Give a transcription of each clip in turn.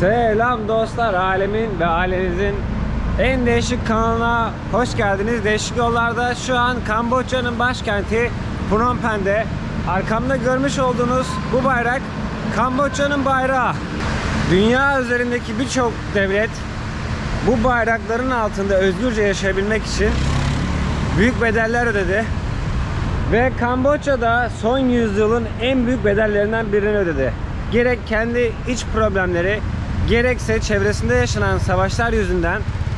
Selam dostlar, alemin ve ailenizin en değişik kanalına hoş geldiniz. Değişik yollarda şu an Kamboçya'nın başkenti Phnom Penh'de. Arkamda görmüş olduğunuz bu bayrak Kamboçya'nın bayrağı. Dünya üzerindeki birçok devlet bu bayrakların altında özgürce yaşayabilmek için büyük bedeller ödedi. Ve Kamboçya'da son yüzyılın en büyük bedellerinden birini ödedi. Gerek kendi iç problemleri, gerekse çevresinde yaşanan savaşlar yüzünden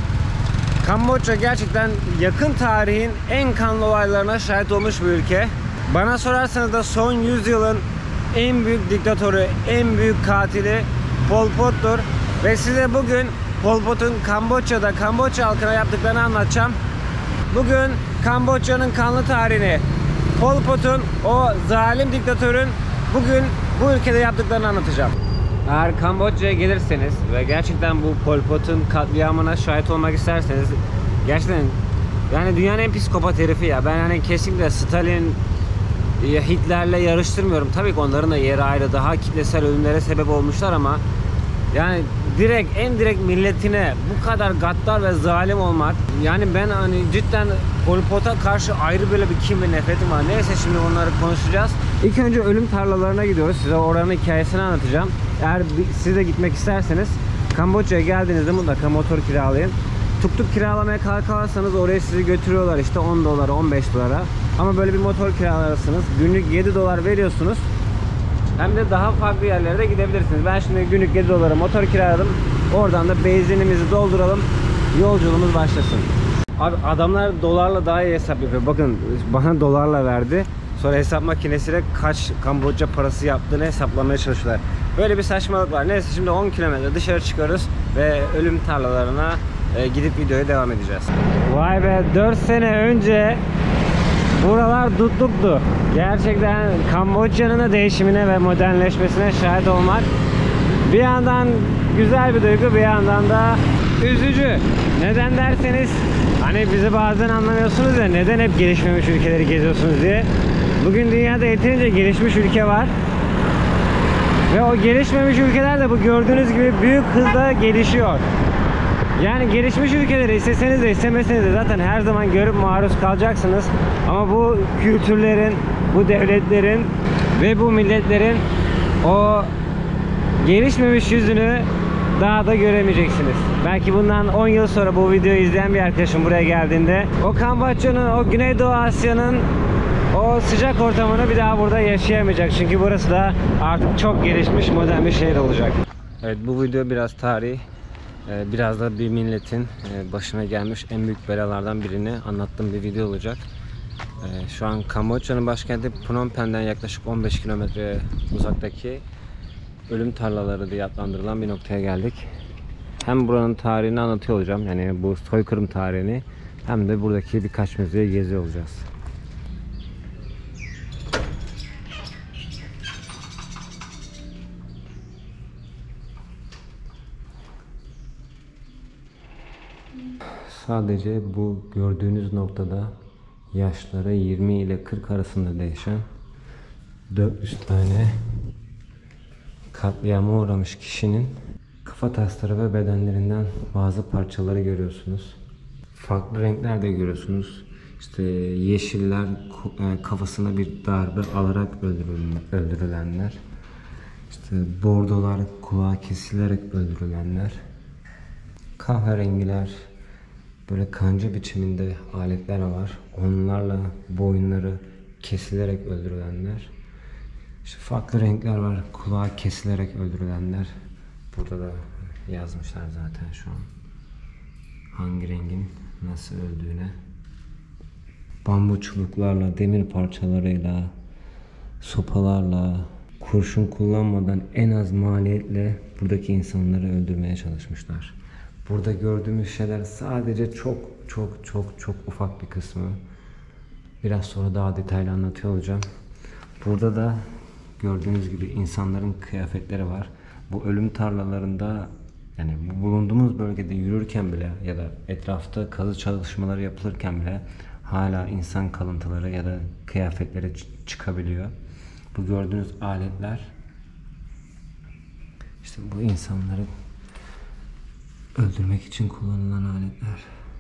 Kamboçya gerçekten yakın tarihin en kanlı olaylarına şahit olmuş bir ülke. Bana sorarsanız da son yüzyılın en büyük diktatörü, en büyük katili Pol Pot'tur. Ve size bugün Pol Pot'un Kamboçya'da, Kamboçya halkına yaptıklarını anlatacağım. Bugün Kamboçya'nın kanlı tarihini, Pol Pot'un, o zalim diktatörün bugün bu ülkede yaptıklarını anlatacağım. Eğer Kamboçya'ya gelirseniz ve gerçekten bu Pol Pot'un katliamına şahit olmak isterseniz, gerçekten yani dünyanın en psikopat herifi ya. Ben hani kesinlikle Stalin ya Hitler'le yarıştırmıyorum. Tabii ki onların da yeri ayrı, daha kitlesel ölümlere sebep olmuşlar ama yani en direkt milletine bu kadar gaddar ve zalim olmak, yani ben hani cidden Pol Pot'a karşı ayrı böyle bir kin ve nefretim var. Neyse, şimdi onları konuşacağız. İlk önce ölüm tarlalarına gidiyoruz. Size oranın hikayesini anlatacağım. Eğer siz de gitmek isterseniz Kamboçya'ya geldiğinizde mutlaka motor kiralayın. Tuk tuk kiralamaya kalkarsanız oraya sizi götürüyorlar işte 10 dolara, 15 dolara. Ama böyle bir motor kiralarsınız, günlük 7 dolar veriyorsunuz. Hem de daha farklı yerlere de gidebilirsiniz. Ben şimdi günlük 7 dolara motor kiraladım. Oradan da benzinimizi dolduralım. Yolculuğumuz başlasın. Abi adamlar dolarla daha iyi hesap yapıyor. Bakın bana dolarla verdi. Sonra hesap makinesiyle kaç Kamboçya parası yaptığını hesaplamaya çalışıyorlar. Böyle bir saçmalık var. Neyse, şimdi 10 kilometre dışarı çıkıyoruz ve ölüm tarlalarına gidip videoya devam edeceğiz. Vay be, 4 sene önce buralar dutluktu. Gerçekten Kamboçya'nın da değişimine ve modernleşmesine şahit olmak bir yandan güzel bir duygu, bir yandan da üzücü. Neden derseniz, hani bizi bazen anlamıyorsunuz ya, neden hep gelişmemiş ülkeleri geziyorsunuz diye. Bugün dünyada yeterince gelişmiş ülke var. Ve o gelişmemiş ülkeler de bu gördüğünüz gibi büyük hızla gelişiyor. Yani gelişmiş ülkeleri isteseniz de istemeseniz de zaten her zaman görüp maruz kalacaksınız. Ama bu kültürlerin, bu devletlerin ve bu milletlerin o gelişmemiş yüzünü daha da göremeyeceksiniz. Belki bundan 10 yıl sonra bu videoyu izleyen bir arkadaşım buraya geldiğinde o Kamboçya'nın, o Güneydoğu Asya'nın o sıcak ortamını bir daha burada yaşayamayacak. Çünkü burası da artık çok gelişmiş, modern bir şehir olacak. Evet, bu video biraz tarih, biraz da bir milletin başına gelmiş en büyük belalardan birini anlattığım bir video olacak. Şu an Kamboçya'nın başkenti Phnom Penh'den yaklaşık 15 kilometre uzaktaki ölüm tarlaları diye adlandırılan bir noktaya geldik. Hem buranın tarihini anlatıyor olacağım, yani bu soykırım tarihini, hem de buradaki birkaç müzeyi geziyor olacağız. Sadece bu gördüğünüz noktada yaşları 20 ile 40 arasında değişen 400 tane katliama uğramış kişinin kafa tasları ve bedenlerinden bazı parçaları görüyorsunuz. Farklı renkler de görüyorsunuz. İşte yeşiller kafasına bir darbe alarak öldürülenler. İşte bordolar kulağı kesilerek öldürülenler. Kahverengiler, böyle kanca biçiminde aletler var. Onlarla boyunları kesilerek öldürülenler. İşte farklı renkler var. Kulağı kesilerek öldürülenler. Burada da yazmışlar zaten şu an hangi rengin nasıl öldüğüne. Bambu çubuklarla, demir parçalarıyla, sopalarla, kurşun kullanmadan en az maliyetle buradaki insanları öldürmeye çalışmışlar. Burada gördüğümüz şeyler sadece çok ufak bir kısmı. Biraz sonra daha detaylı anlatıyor olacağım. Burada da gördüğünüz gibi insanların kıyafetleri var. Bu ölüm tarlalarında, yani bulunduğumuz bölgede yürürken bile ya da etrafta kazı çalışmaları yapılırken bile hala insan kalıntıları ya da kıyafetleri çıkabiliyor. Bu gördüğünüz aletler işte bu insanları Öldürmek için kullanılan aletler.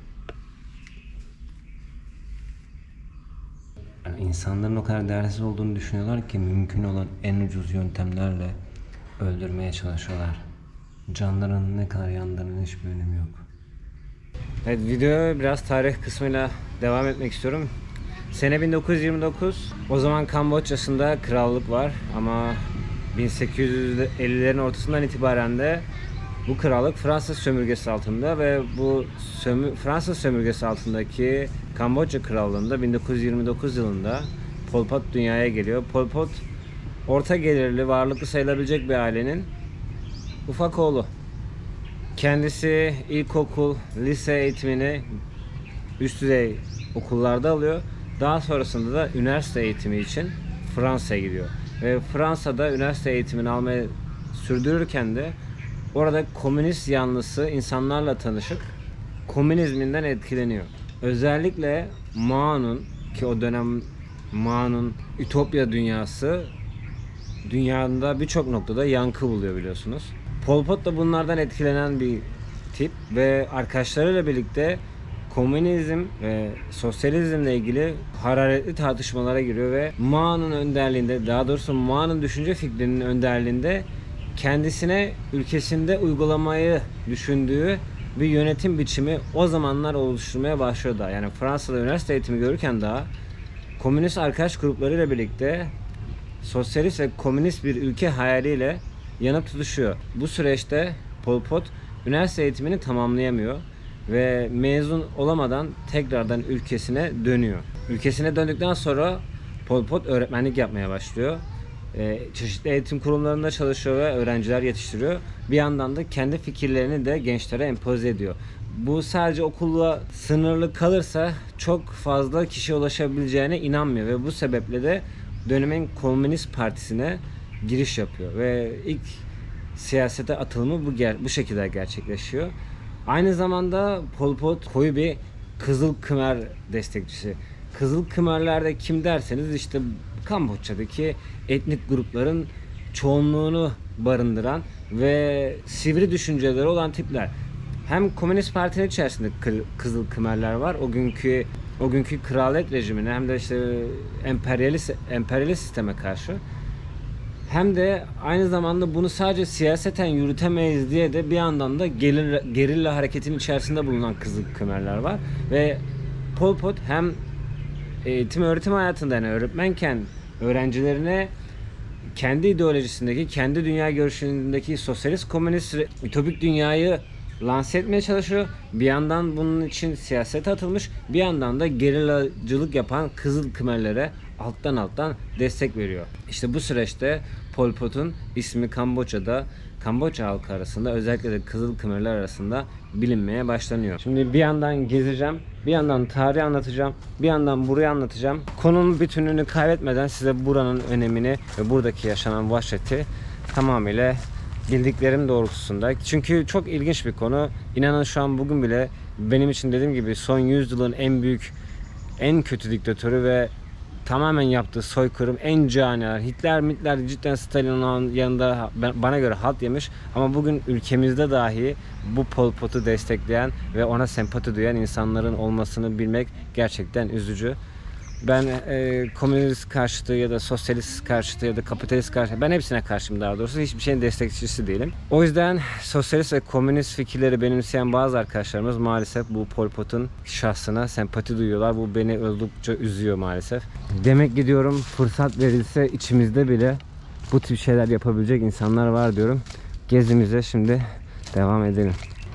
Yani insanların o kadar değersiz olduğunu düşünüyorlar ki mümkün olan en ucuz yöntemlerle öldürmeye çalışıyorlar. Canlarının ne kadar yandığının hiçbir önemi yok. Evet, videoya biraz tarih kısmıyla devam etmek istiyorum. Sene 1929. O zaman Kamboçya'sında krallık var ama 1850'lerin ortasından itibaren de bu krallık Fransız sömürgesi altında ve bu Fransız sömürgesi altındaki Kamboçya krallığında 1929 yılında Pol Pot dünyaya geliyor. Pol Pot orta gelirli, varlıklı sayılabilecek bir ailenin ufak oğlu. Kendisi ilkokul, lise eğitimini üst düzey okullarda alıyor. Daha sonrasında da üniversite eğitimi için Fransa'ya gidiyor. Ve Fransa'da üniversite eğitimini almaya sürdürürken de orada komünist yanlısı insanlarla tanışıp komünizminden etkileniyor. Özellikle Mao'nun, ki o dönem Mao'nun Ütopya dünyası dünyada birçok noktada yankı buluyor biliyorsunuz. Pol Pot da bunlardan etkilenen bir tip ve arkadaşlarıyla birlikte komünizm ve sosyalizmle ilgili hararetli tartışmalara giriyor ve Mao'nun önderliğinde, daha doğrusu Mao'nun düşünce fikrinin önderliğinde kendisine ülkesinde uygulamayı düşündüğü bir yönetim biçimi o zamanlar oluşturmaya başlıyor da. Yani Fransa'da üniversite eğitimi görürken daha komünist arkadaş gruplarıyla birlikte sosyalist ve komünist bir ülke hayaliyle yanıp tutuşuyor. Bu süreçte Pol Pot üniversite eğitimini tamamlayamıyor ve mezun olamadan tekrardan ülkesine dönüyor. Ülkesine döndükten sonra Pol Pot öğretmenlik yapmaya başlıyor. Çeşitli eğitim kurumlarında çalışıyor ve öğrenciler yetiştiriyor. Bir yandan da kendi fikirlerini de gençlere empoze ediyor. Bu sadece okulla sınırlı kalırsa çok fazla kişiye ulaşabileceğine inanmıyor ve bu sebeple de dönemin Komünist Partisi'ne giriş yapıyor ve ilk siyasete atılımı bu şekilde gerçekleşiyor. Aynı zamanda Pol Pot koyu bir Kızıl Khmer destekçisi. Kızıl Khmerler de kim derseniz işte Kamboçya'daki etnik grupların çoğunluğunu barındıran ve sivri düşünceleri olan tipler. Hem Komünist Parti'nin içerisinde Kızıl Khmerler var. O günkü kraliyet rejimine hem de işte emperyalist sisteme karşı. Hem de aynı zamanda bunu sadece siyaseten yürütemeyiz diye de bir yandan da gerilla hareketin içerisinde bulunan Kızıl Khmerler var. Ve Pol Pot hem öğretim hayatında, yani öğretmenken öğrencilerine kendi ideolojisindeki, kendi dünya görüşündeki sosyalist, komünist, ütopik dünyayı lanse etmeye çalışıyor. Bir yandan bunun için siyasete atılmış, bir yandan da gerillacılık yapan Kızıl Khmerlere alttan destek veriyor. İşte bu süreçte Pol Pot'un ismi Kamboçya halkı arasında, özellikle de Kızıl Khmerler arasında bilinmeye başlanıyor. Şimdi bir yandan gezeceğim, bir yandan tarihi anlatacağım, bir yandan burayı anlatacağım. Konunun bütünlüğünü kaybetmeden size buranın önemini ve buradaki yaşanan vahşeti tamamıyla bildiklerim doğrultusunda. Çünkü çok ilginç bir konu. İnanın şu an bugün bile benim için, dediğim gibi, son 100 yılın en büyük, en kötü diktatörü ve tamamen yaptığı soykırım, en caniler. Hitler cidden Stalin'in yanında bana göre halt yemiş. Ama bugün ülkemizde dahi bu Pol Pot'u destekleyen ve ona sempati duyan insanların olmasını bilmek gerçekten üzücü. Ben komünist karşıtı ya da sosyalist karşıtı ya da kapitalist karşıtı, ben hepsine karşıyım daha doğrusu. Hiçbir şeyin destekçisi değilim. O yüzden sosyalist ve komünist fikirleri benimseyen bazı arkadaşlarımız maalesef bu Pol Pot'un şahsına sempati duyuyorlar. Bu beni oldukça üzüyor maalesef. Demek ki diyorum, fırsat verilse içimizde bile bu tip şeyler yapabilecek insanlar var diyorum. Gezimize şimdi devam edelim.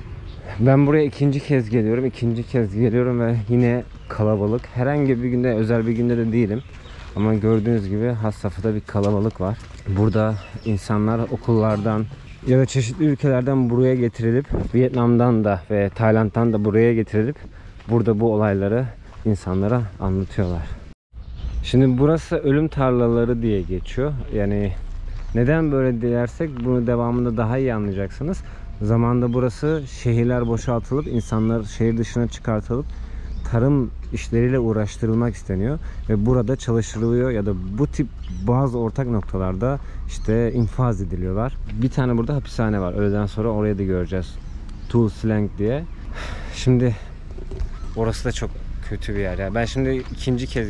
Ben buraya ikinci kez geliyorum ve yine kalabalık. Herhangi bir günde, özel bir günde de değilim. Ama gördüğünüz gibi has safhada bir kalabalık var. Burada insanlar okullardan ya da çeşitli ülkelerden buraya getirilip, Vietnam'dan da ve Tayland'dan da buraya getirilip burada bu olayları insanlara anlatıyorlar. Şimdi burası ölüm tarlaları diye geçiyor. Yani neden böyle dersek bunu devamında daha iyi anlayacaksınız. Zamanında burası şehirler boşaltılıp insanlar şehir dışına çıkartılıp tarım işleriyle uğraştırılmak isteniyor ve burada çalıştırılıyor ya da bu tip bazı ortak noktalarda işte infaz ediliyorlar. Bir tane burada hapishane var. Öğleden sonra oraya da göreceğiz. Tu Slang diye. Şimdi orası da çok kötü bir yer ya. Ben şimdi ikinci kez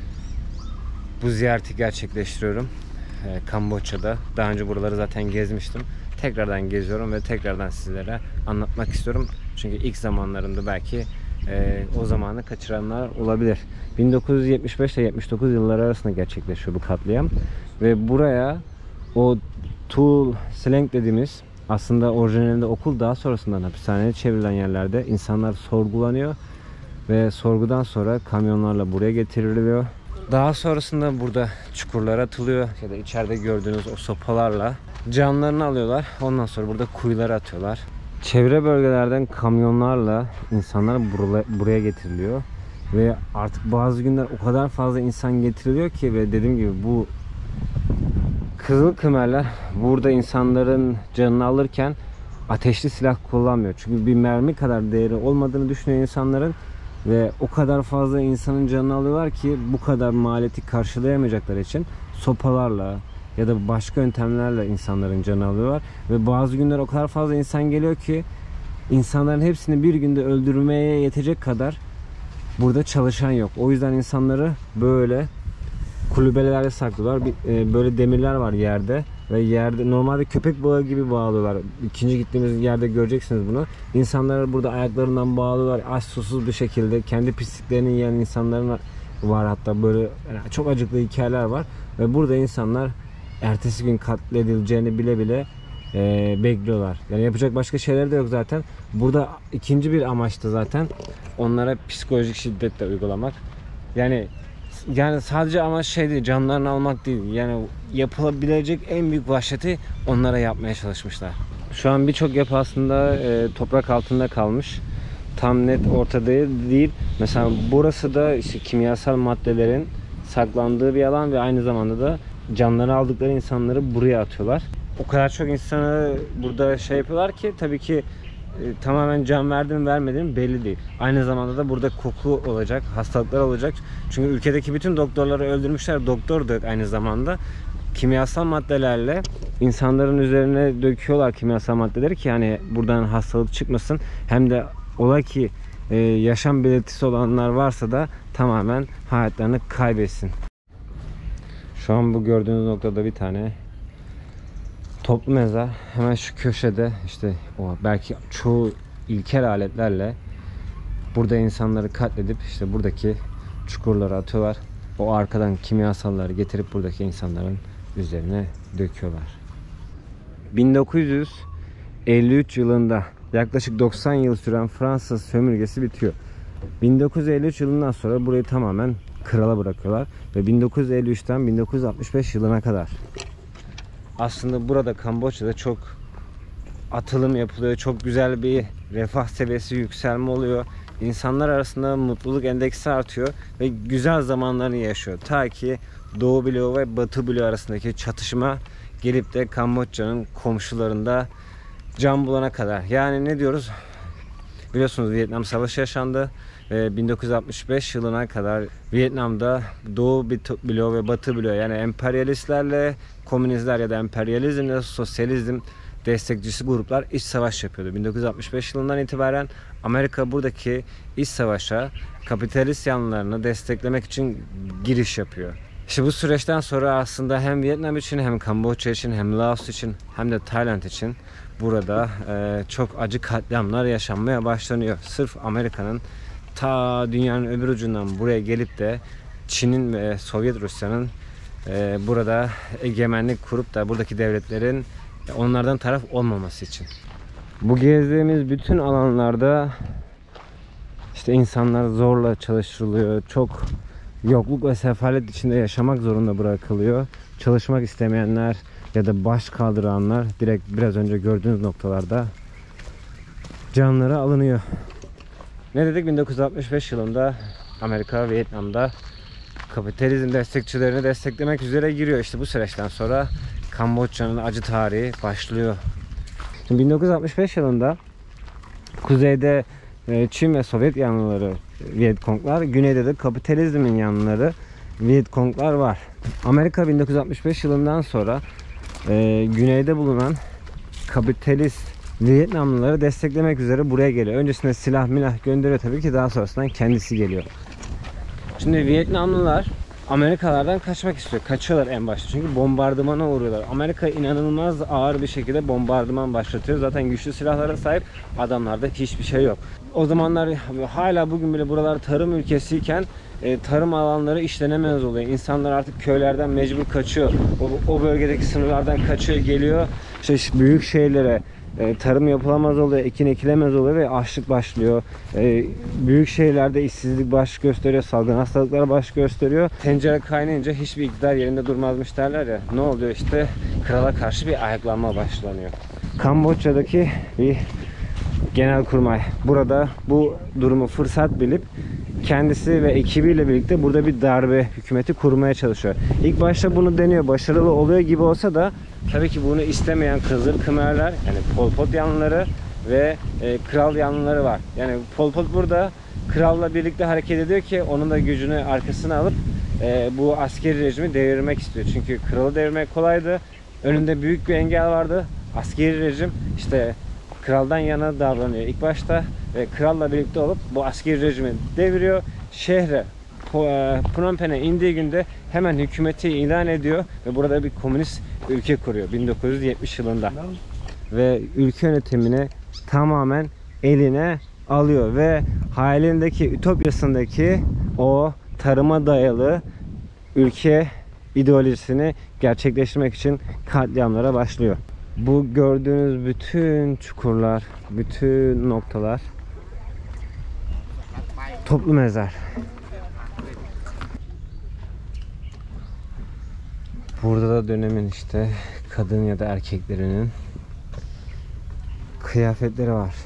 bu ziyareti gerçekleştiriyorum Kamboçya'da. Daha önce buraları zaten gezmiştim. Tekrardan geziyorum ve tekrardan sizlere anlatmak istiyorum. Çünkü ilk zamanlarında belki o zamanı kaçıranlar olabilir. 1975 ile 79 yılları arasında gerçekleşiyor bu katliam. Ve buraya o Tu Slang dediğimiz, aslında orijinalinde okul, daha sonrasından hapishaneye çevrilen yerlerde insanlar sorgulanıyor. Ve sorgudan sonra kamyonlarla buraya getiriliyor. Daha sonrasında burada çukurlara atılıyor ya da içeride gördüğünüz o sopalarla canlarını alıyorlar. Ondan sonra burada kuyulara atıyorlar. Çevre bölgelerden kamyonlarla insanlar buraya getiriliyor. Ve artık bazı günler o kadar fazla insan getiriliyor ki, ve dediğim gibi bu Kızıl Khmerler burada insanların canını alırken ateşli silah kullanmıyor. Çünkü bir mermi kadar değeri olmadığını düşünüyor insanların. Ve o kadar fazla insanın canını alıyorlar ki bu kadar maliyeti karşılayamayacakları için sopalarla ya da başka yöntemlerle insanların canını alıyorlar. Ve bazı günler o kadar fazla insan geliyor ki insanların hepsini bir günde öldürmeye yetecek kadar burada çalışan yok. O yüzden insanları böyle kulübelerde saklıyorlar. Böyle demirler var yerde ve yerde normalde köpek bağı gibi bağlıyorlar. İkinci gittiğimiz yerde göreceksiniz bunu. İnsanları burada ayaklarından bağlıyorlar. Aç susuz bir şekilde kendi pisliklerini yiyen insanların var, hatta böyle yani çok acıklı hikayeler var. Ve burada insanlar ertesi gün katledileceğini bile bile bekliyorlar. Yani yapacak başka şeyler de yok zaten. Burada ikinci bir amaç da zaten onlara psikolojik şiddet de uygulamak. Yani sadece amaç şey değil, canlarını almak değil. Yani yapılabilecek en büyük vahşeti onlara yapmaya çalışmışlar. Şu an birçok yapı aslında toprak altında kalmış. Tam net ortada değil. Mesela burası da işte kimyasal maddelerin saklandığı bir alan ve aynı zamanda da canlarını aldıkları insanları buraya atıyorlar. O kadar çok insanı burada şey yapıyorlar ki tabii ki tamamen can verdi mi vermedi mi belli değil. Aynı zamanda da burada koku olacak, hastalıklar olacak. Çünkü ülkedeki bütün doktorları öldürmüşler. Doktor da aynı zamanda kimyasal maddelerle insanların üzerine döküyorlar kimyasal maddeleri ki yani buradan hastalık çıkmasın. Hem de ola ki yaşam belirtisi olanlar varsa da tamamen hayatlarını kaybetsin. Şu an bu gördüğünüz noktada bir tane toplu mezar. Hemen şu köşede işte o belki çoğu ilkel aletlerle burada insanları katledip işte buradaki çukurlara atıyorlar. O arkadan kimyasalları getirip buradaki insanların üzerine döküyorlar. 1953 yılında yaklaşık 90 yıl süren Fransız sömürgesi bitiyor. 1953 yılından sonra burayı tamamen krala bırakıyorlar ve 1953'ten 1965 yılına kadar aslında burada Kamboçya'da çok atılım yapılıyor. Çok güzel bir refah seviyesi yükselme oluyor. İnsanlar arasında mutluluk endeksi artıyor ve güzel zamanlarını yaşıyor. Ta ki Doğu bloğu ve Batı bloğu arasındaki çatışma gelip de Kamboçya'nın komşularında can bulana kadar. Yani ne diyoruz? Biliyorsunuz Vietnam Savaşı yaşandı ve 1965 yılına kadar Vietnam'da Doğu bloğu ve Batı bloğu, yani emperyalistlerle komünistler ya da emperyalizmle sosyalizm destekçisi gruplar iç savaş yapıyordu. 1965 yılından itibaren Amerika buradaki iç savaşa kapitalist yanlarını desteklemek için giriş yapıyor. İşte bu süreçten sonra aslında hem Vietnam için hem Kamboçya için hem Laos için hem de Tayland için burada çok acı katliamlar yaşanmaya başlanıyor. Sırf Amerika'nın ta dünyanın öbür ucundan buraya gelip de Çin'in ve Sovyet Rusya'nın burada egemenlik kurup da buradaki devletlerin onlardan taraf olmaması için. Bu gezdiğimiz bütün alanlarda işte insanlar zorla çalıştırılıyor. Çok yokluk ve sefalet içinde yaşamak zorunda bırakılıyor. Çalışmak istemeyenler ya da baş kaldıranlar direkt biraz önce gördüğünüz noktalarda canları alınıyor. Ne dedik? 1965 yılında Amerika Vietnam'da kapitalizm destekçilerini desteklemek üzere giriyor. İşte bu süreçten sonra Kamboçya'nın acı tarihi başlıyor. Şimdi 1965 yılında kuzeyde Çin ve Sovyet yanlıları Vietkonglar, güneyde de kapitalizmin yanlıları Vietkonglar var. Amerika 1965 yılından sonra güneyde bulunan kapitalist Vietnamlıları desteklemek üzere buraya geliyor. Öncesinde silah milah gönderiyor tabii ki, daha sonrasından kendisi geliyor. Şimdi Vietnamlılar Amerikalardan kaçmak istiyor. Kaçıyorlar en başta çünkü bombardımana uğruyorlar. Amerika inanılmaz ağır bir şekilde bombardıman başlatıyor. Zaten güçlü silahlara sahip, adamlarda hiçbir şey yok. O zamanlar hala bugün bile buralar tarım ülkesiyken tarım alanları işlenemez oluyor. İnsanlar artık köylerden mecbur kaçıyor. O bölgedeki sınırlardan kaçıyor, geliyor. İşte büyük şehirlere, tarım yapılamaz oluyor, ekin ekilemez oluyor ve açlık başlıyor. Büyük şehirlerde işsizlik baş gösteriyor, salgın hastalıklar baş gösteriyor. Tencere kaynayınca hiçbir iktidar yerinde durmazmış derler ya. Ne oluyor işte? Krala karşı bir ayaklanma başlanıyor. Kamboçya'daki bir genelkurmay burada bu durumu fırsat bilip kendisi ve ekibiyle birlikte burada bir darbe hükümeti kurmaya çalışıyor. İlk başta bunu deniyor, başarılı oluyor gibi olsa da tabii ki bunu istemeyen Kızıl Khmerler, yani Pol Pot yanlıları ve kral yanlıları var. Yani Pol Pot burada kralla birlikte hareket ediyor ki onun da gücünü arkasına alıp bu askeri rejimi devirmek istiyor. Çünkü kralı devirmek kolaydı. Önünde büyük bir engel vardı. Askeri rejim işte kraldan yana davranıyor ilk başta ve kralla birlikte olup bu askeri rejimi deviriyor. Şehre Phnom Penh'e indiği günde hemen hükümeti ilan ediyor ve burada bir komünist ülke kuruyor 1970 yılında. Ve ülke yönetimini tamamen eline alıyor ve hayalindeki, ütopyasındaki o tarıma dayalı ülke ideolojisini gerçekleştirmek için katliamlara başlıyor. Bu gördüğünüz bütün çukurlar, bütün noktalar toplu mezar. Burada da dönemin işte kadın ya da erkeklerinin kıyafetleri var.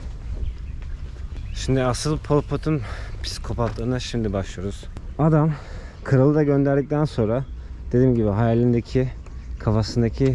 Şimdi asıl Pol Pot'un psikopatlığına şimdi başlıyoruz. Adam kralı da gönderdikten sonra dediğim gibi hayalindeki, kafasındaki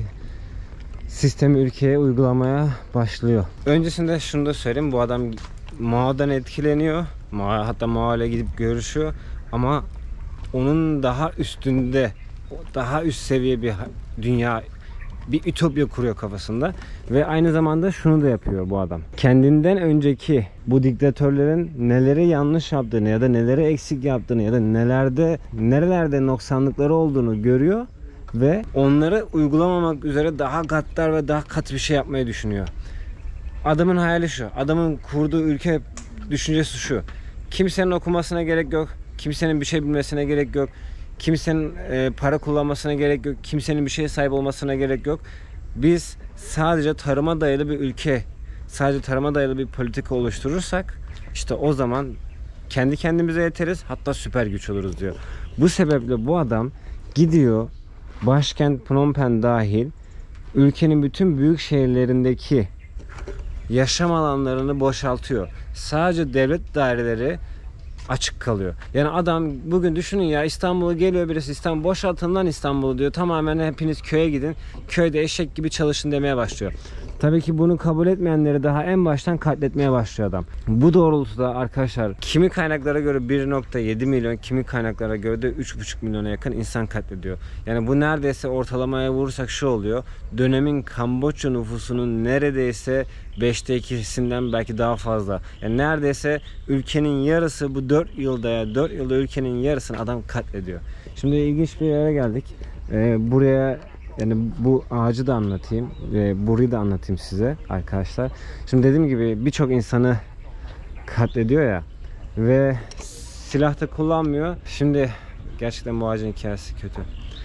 sistemi ülkeye uygulamaya başlıyor. Öncesinde şunu da söyleyeyim, bu adam Mao'dan etkileniyor. Hatta Mao ile gidip görüşüyor ama onun daha üstünde, daha üst seviye bir dünya, bir ütopya kuruyor kafasında ve aynı zamanda şunu da yapıyor bu adam. Kendinden önceki bu diktatörlerin neleri yanlış yaptığını ya da neleri eksik yaptığını ya da nerelerde noksanlıkları olduğunu görüyor ve onları uygulamamak üzere daha gaddar ve daha katı bir şey yapmayı düşünüyor. Adamın hayali şu. Adamın kurduğu ülke düşüncesi şu. Kimsenin okumasına gerek yok. Kimsenin bir şey bilmesine gerek yok. Kimsenin para kullanmasına gerek yok. Kimsenin bir şeye sahip olmasına gerek yok. Biz sadece tarıma dayalı bir ülke, sadece tarıma dayalı bir politika oluşturursak işte o zaman kendi kendimize yeteriz, hatta süper güç oluruz diyor. Bu sebeple bu adam gidiyor, başkent Phnom Penh dahil ülkenin bütün büyük şehirlerindeki yaşam alanlarını boşaltıyor. Sadece devlet daireleri açık kalıyor. Yani adam bugün düşünün ya, İstanbul'a geliyor birisi, İstanbul boşaltın lan İstanbul'u diyor. Tamamen hepiniz köye gidin. Köyde eşek gibi çalışın demeye başlıyor. Tabii ki bunu kabul etmeyenleri daha en baştan katletmeye başlıyor adam. Bu doğrultuda arkadaşlar kimi kaynaklara göre 1,7 milyon, kimi kaynaklara göre de 3,5 milyona yakın insan katlediyor. Yani bu neredeyse ortalamaya vurursak şu oluyor. Dönemin Kamboçya nüfusunun neredeyse 5'te 2'sinden belki daha fazla. Yani neredeyse ülkenin yarısı bu 4 yılda ülkenin yarısını adam katlediyor. Şimdi ilginç bir yere geldik. Buraya yani bu ağacı da anlatayım ve burayı da anlatayım size arkadaşlar. Şimdi dediğim gibi birçok insanı katlediyor ya ve silah da kullanmıyor. Şimdi gerçekten bu ağacın hikayesi kötü.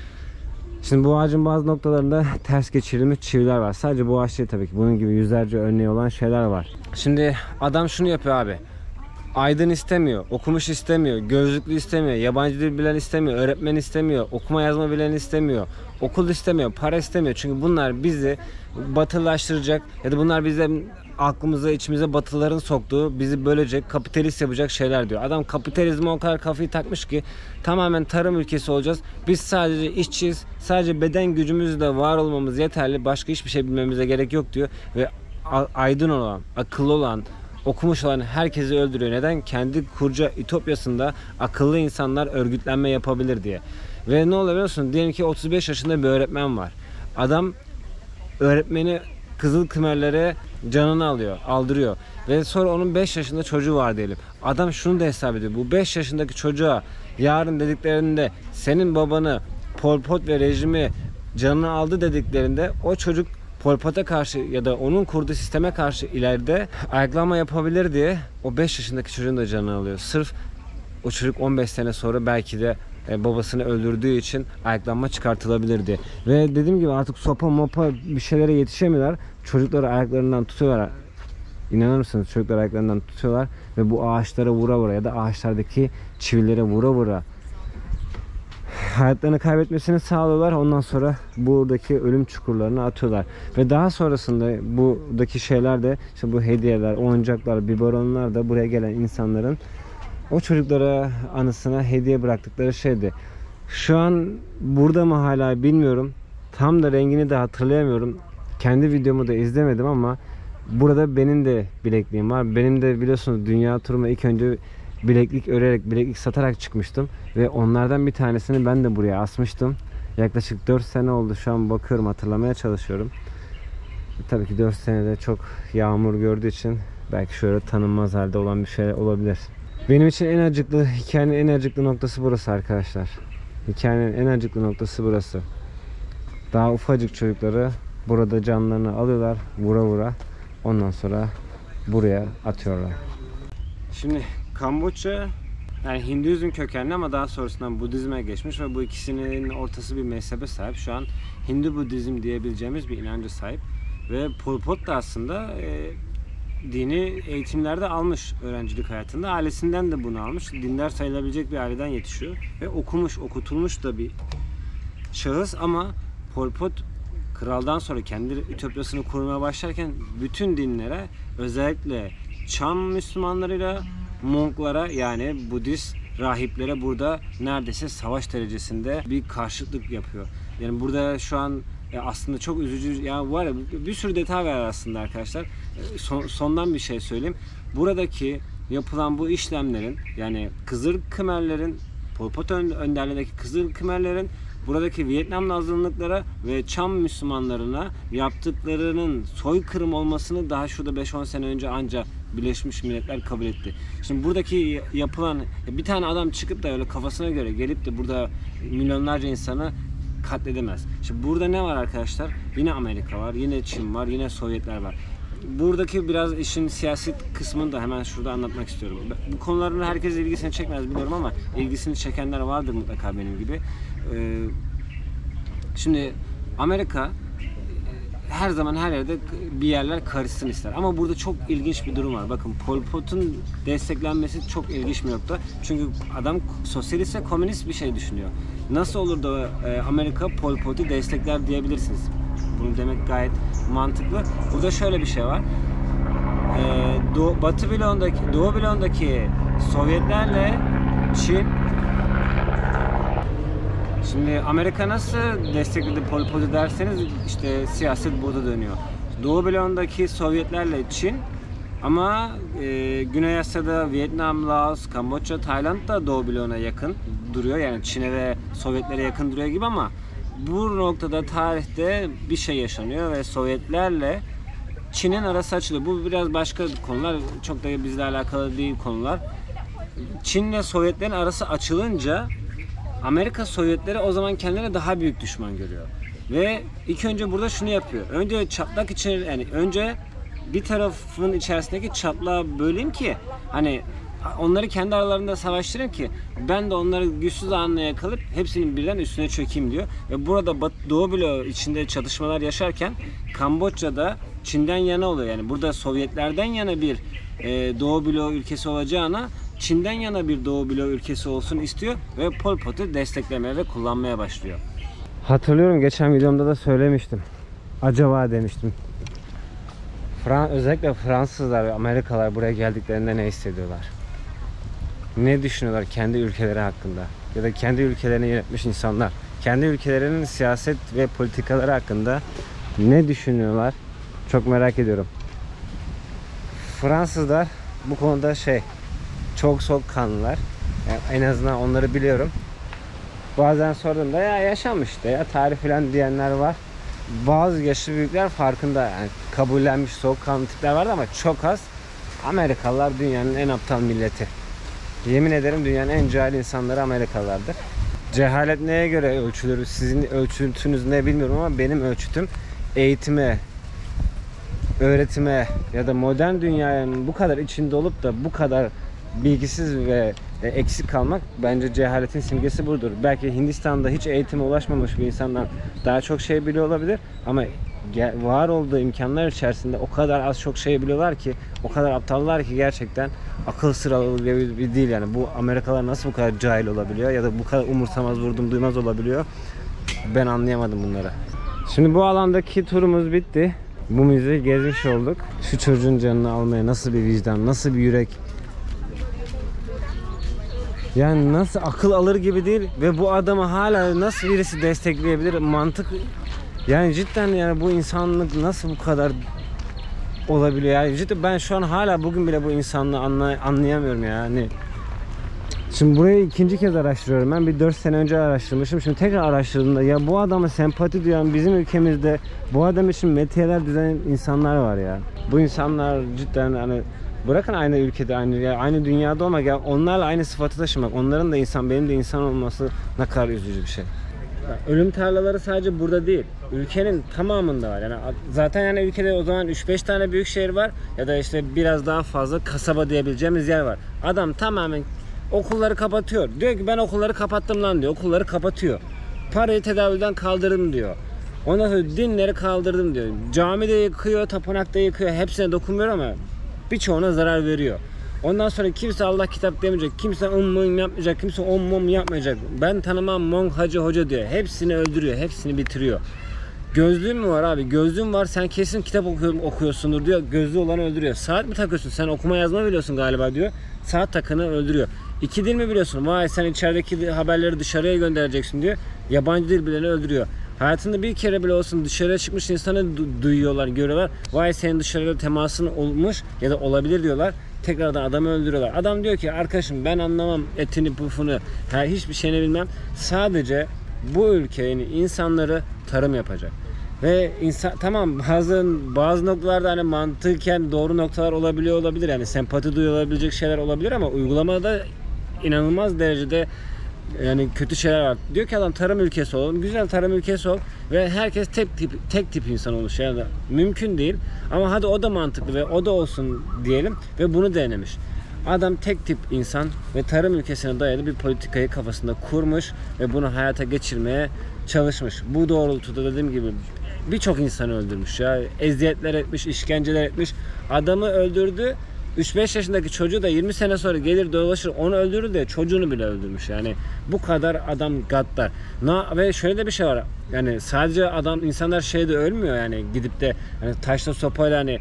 Şimdi bu ağacın bazı noktalarında ters geçirilmiş çiviler var. Sadece bu ağaç değil tabii ki. Bunun gibi yüzlerce örneği olan şeyler var. Şimdi adam şunu yapıyor abi. Aydın istemiyor, okumuş istemiyor, gözlüklü istemiyor, yabancı dil bilen istemiyor, öğretmen istemiyor, okuma yazma bilen istemiyor, okul istemiyor, para istemiyor. Çünkü bunlar bizi batılaştıracak ya da bunlar bize aklımıza, içimize batıların soktuğu, bizi bölecek, kapitalist yapacak şeyler diyor. Adam kapitalizme o kadar kafayı takmış ki tamamen tarım ülkesi olacağız. Biz sadece işçiyiz, sadece beden gücümüzle var olmamız yeterli, başka hiçbir şey bilmemize gerek yok diyor ve aydın olan, akıllı olan, okumuş olan herkesi öldürüyor. Neden? Kendi kurca ütopyasında akıllı insanlar örgütlenme yapabilir diye. Ve ne oluyor biliyor musun? Diyelim ki 35 yaşında bir öğretmen var. Adam öğretmeni Kızıl Khmerlere canını aldırıyor. Ve sonra onun 5 yaşında çocuğu var diyelim. Adam şunu da hesap ediyor. Bu 5 yaşındaki çocuğa yarın dediklerinde senin babanı Pol Pot ve rejimi canını aldı dediklerinde o çocuk Pol Pot'a karşı ya da onun kurduğu sisteme karşı ileride ayaklanma yapabilir diye o 5 yaşındaki çocuğun da canını alıyor. Sırf o çocuk 15 sene sonra belki de babasını öldürdüğü için ayaklanma çıkartılabilir diye. Ve dediğim gibi artık sopa mopa bir şeylere yetişemiyorlar. Çocukları ayaklarından tutuyorlar. İnanır mısınız? Çocuklar ayaklarından tutuyorlar ve bu ağaçlara vura vura ya da ağaçlardaki çivilere vura vura hayatlarını kaybetmesini sağlıyorlar. Ondan sonra buradaki ölüm çukurlarına atıyorlar. Ve daha sonrasında buradaki şeyler de işte bu hediyeler, oyuncaklar, biberonlar da buraya gelen insanların o çocuklara anısına hediye bıraktıkları şeydi. Şu an burada mı hala bilmiyorum. Tam da rengini de hatırlayamıyorum. Kendi videomu da izlemedim ama burada benim de bilekliğim var. Benim de biliyorsunuz dünya turuma ilk önce bileklik örerek, bileklik satarak çıkmıştım. Ve onlardan bir tanesini ben de buraya asmıştım. Yaklaşık 4 sene oldu. Şu an bakıyorum, hatırlamaya çalışıyorum. Tabii ki 4 senede çok yağmur gördüğü için belki şöyle tanınmaz halde olan bir şey olabilir. Benim için en acıklı, hikayenin en acıklı noktası burası arkadaşlar. Hikayenin en acıklı noktası burası. Daha ufacık çocukları burada canlarını alıyorlar, vura vura. Ondan sonra buraya atıyorlar. Şimdi Kamboçya yani Hinduizm kökenli ama daha sonrasında Budizm'e geçmiş ve bu ikisinin ortası bir mezhebe sahip. Şu an Hindu Budizm diyebileceğimiz bir inanca sahip. Ve Pol Pot da aslında dini eğitimlerde almış öğrencilik hayatında. Ailesinden de bunu almış. Dindar sayılabilecek bir aileden yetişiyor. Ve okumuş, okutulmuş da bir şahıs ama Pol Pot kraldan sonra kendi ütopyasını kurmaya başlarken bütün dinlere, özellikle Çam Müslümanlarıyla Monklara yani Budist rahiplere burada neredeyse savaş derecesinde bir karşıtlık yapıyor. Yani burada şu an aslında çok üzücü ya var ya, bir sürü detay var aslında arkadaşlar. Sondan bir şey söyleyeyim. Buradaki yapılan bu işlemlerin yani Kızıl Khmerlerin, Pol Pot önderliğindeki Kızıl Khmerlerin buradaki Vietnamlı azınlıklara ve Çam Müslümanlarına yaptıklarının soykırım olmasını daha şurada 5-10 sene önce ancak Birleşmiş Milletler kabul etti. Şimdi buradaki yapılan bir tane adam çıkıp da öyle kafasına göre gelip de burada milyonlarca insanı katledemez. Şimdi burada ne var arkadaşlar? Yine Amerika var, yine Çin var, yine Sovyetler var. Buradaki biraz işin siyasi kısmını da hemen şurada anlatmak istiyorum. Bu konuların herkes ilgisini çekmez biliyorum ama ilgisini çekenler vardır mutlaka benim gibi. Şimdi Amerika her zaman her yerde bir yerler karışsın ister. Ama burada çok ilginç bir durum var. Bakın Pol Pot'un desteklenmesi çok ilginç bir nokta. Çünkü adam sosyalist ve komünist bir şey düşünüyor. Nasıl olur da Amerika Pol Pot'u destekler diyebilirsiniz. Bunu demek gayet mantıklı. Burada şöyle bir şey var. Doğu bloğundaki Sovyetlerle Çin. Şimdi Amerika nasıl destekledi Pol Pot'u derseniz işte siyaset burada dönüyor. Doğu bloğundaki Sovyetlerle Çin ama Güney Asya'da Vietnam, Laos, Kamboçya, Tayland da Doğu bloğuna yakın duruyor. Yani Çin'e ve Sovyetlere yakın duruyor gibi ama bu noktada tarihte bir şey yaşanıyor ve Sovyetlerle Çin'in arası açılıyor. Bu biraz başka konular, çok da bizle alakalı değil konular. Çin'le Sovyetlerin arası açılınca Amerika Sovyetleri o zaman kendilerine daha büyük düşman görüyor. Ve ilk önce burada şunu yapıyor. Önce çatlak için yani önce bir tarafın içerisindeki çatlağı böleyim ki hani onları kendi aralarında savaştırayım ki ben de onları güçsüz anına yakalayıp hepsinin birden üstüne çökeyim diyor. Ve burada Doğu bloğu içinde çatışmalar yaşarken Kamboçya'da Çin'den yana oluyor. Yani burada Sovyetlerden yana bir Doğu bloğu ülkesi olacağına Çin'den yana bir Doğu bloğu ülkesi olsun istiyor ve Pol Pot'u desteklemeye ve kullanmaya başlıyor. Hatırlıyorum geçen videomda da söylemiştim. Acaba demiştim. Özellikle Fransızlar ve Amerikalılar buraya geldiklerinde ne hissediyorlar? Ne düşünüyorlar kendi ülkeleri hakkında? Ya da kendi ülkelerini yönetmiş insanlar. Kendi ülkelerinin siyaset ve politikaları hakkında ne düşünüyorlar? Çok merak ediyorum. Fransızlar bu konuda çok soğukkanlılar. Yani en azından onları biliyorum. Bazen sorduğumda ya yaşanmış işte ya tarih falan diyenler var. bazı yaşlı büyükler farkında, yani kabullenmiş soğukkanlı tipler vardı ama çok az. Amerikalılar dünyanın en aptal milleti. Yemin ederim dünyanın en cahil insanları Amerikalılardır. Cehalet neye göre ölçülür? Sizin ölçütünüz ne bilmiyorum ama benim ölçütüm eğitime, öğretime ya da modern dünyanın bu kadar içinde olup da bu kadar bilgisiz ve eksik kalmak bence cehaletin simgesi budur. Belki Hindistan'da hiç eğitime ulaşmamış bir insandan daha çok şey biliyor olabilir ama var olduğu imkanlar içerisinde o kadar az çok şey biliyorlar ki, o kadar aptallar ki gerçekten akıl sıralı bir değil yani. Bu Amerikalılar nasıl bu kadar cahil olabiliyor ya da bu kadar umursamaz, vurdum duymaz olabiliyor? Ben anlayamadım bunları. Şimdi bu alandaki turumuz bitti. Bu müzeyi gezmiş olduk. Şu çocuğun canını almaya nasıl bir vicdan, nasıl bir yürek. Yani nasıl akıl alır gibi değil ve bu adamı hala nasıl birisi destekleyebilir? Mantık, yani cidden yani bu insanlık nasıl bu kadar olabiliyor? Yani cidden ben şu an hala bugün bile bu insanlığı anlayamıyorum yani. Şimdi burayı ikinci kez araştırıyorum. Ben bir 4 sene önce araştırmışım. Şimdi tekrar araştırdığımda ya bu adama sempati duyan bizim ülkemizde bu adam için metiyeler düzenleyen insanlar var ya. Bu insanlar cidden hani bırakın aynı ülkede, aynı dünyada olmak ya, onlarla aynı sıfatı taşımak, onların da insan, benim de insan olması ne kadar üzücü bir şey. Ölüm tarlaları sadece burada değil, ülkenin tamamında var. Yani zaten yani ülkede o zaman 3-5 tane büyük şehir var ya da işte biraz daha fazla kasaba diyebileceğimiz yer var. Adam tamamen okulları kapatıyor. Diyor ki ben okulları kapattım lan diyor. Okulları kapatıyor. Parayı tedavülden kaldırdım diyor. Ondan sonra dinleri kaldırdım diyor. Camide yıkıyor, tapınakta yıkıyor. Hepsine dokunmuyor ama birçoğuna zarar veriyor. Ondan sonra kimse Allah kitap demeyecek. Kimse yapmayacak. Kimse yapmayacak. Ben tanımam monk, hacı, hoca diyor. Hepsini öldürüyor. Hepsini bitiriyor. Gözlüğün mü var abi? Gözlüğün var. Sen kesin kitap okuyorsundur diyor. Gözlüğü olanı öldürüyor. Saat mi takıyorsun? Sen okuma yazma biliyorsun galiba diyor. Saat takını öldürüyor. 2 dil mi biliyorsun? Vay sen içerideki haberleri dışarıya göndereceksin diyor. Yabancı dil bileni öldürüyor. Hayatında bir kere bile olsun dışarıya çıkmış insanı duyuyorlar, görüyorlar. Vay senin dışarıda temasın olmuş ya da olabilir diyorlar. Tekrardan adamı öldürüyorlar. Adam diyor ki arkadaşım ben anlamam etini pufunu, hiçbir şeyini bilmem. Sadece bu ülkenin insanları tarım yapacak. Ve insan tamam bazı noktalarda hani mantıken doğru noktalar olabilir yani sempati duyulabilecek şeyler olabilir ama uygulamada inanılmaz derecede yani kötü şeyler var. Diyor ki adam tarım ülkesi olalım, güzel tarım ülkesi ol ve herkes tek tip insan olmuş yani mümkün değil ama hadi o da mantıklı ve o da olsun diyelim ve bunu denemiş. Adam tek tip insan ve tarım ülkesine dayalı bir politikayı kafasında kurmuş ve bunu hayata geçirmeye çalışmış. Bu doğrultuda dediğim gibi birçok insanı öldürmüş ya. Eziyetler etmiş, işkenceler etmiş. Adamı öldürdü. 3-5 yaşındaki çocuğu da 20 sene sonra gelir dolaşır onu öldürür de çocuğunu bile öldürmüş yani. Bu kadar adam gaddar. Ve şöyle de bir şey var. Yani sadece insanlar şeyde ölmüyor yani gidip de hani taşla sopayla hani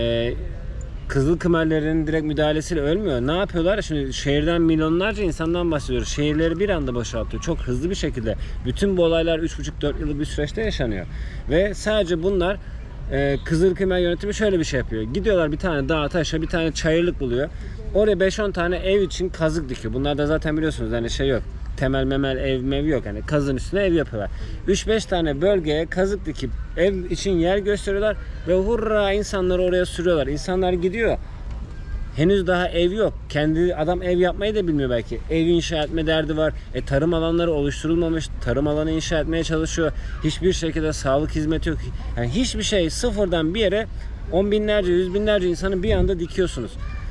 Kızıl Kımerlerin direkt müdahalesiyle ölmüyor. Ne yapıyorlar? Şimdi şehirden milyonlarca insandan bahsediyoruz. Şehirleri bir anda boşaltıyor. Çok hızlı bir şekilde. Bütün bu olaylar 3,5-4 yıllık bir süreçte yaşanıyor. Ve sadece bunlar Kızıl Kımer yönetimi şöyle bir şey yapıyor. Gidiyorlar bir tane dağa taşa bir tane çayırlık buluyor. Oraya 5-10 tane ev için kazık dikiyor. Bunlar da zaten biliyorsunuz hani şey yok. Temel memel ev yok yani kazın üstüne ev yapıyorlar. 3-5 tane bölgeye kazık dikip ev için yer gösteriyorlar ve hurra insanları oraya sürüyorlar. İnsanlar gidiyor. Henüz daha ev yok. Kendi adam ev yapmayı da bilmiyor belki. Ev inşa etme derdi var. Tarım alanları oluşturulmamış. Tarım alanı inşa etmeye çalışıyor. Hiçbir şekilde sağlık hizmeti yok. Yani hiçbir şey sıfırdan bir yere 10 binlerce, 100 binlerce insanı bir anda dikiyorsunuz.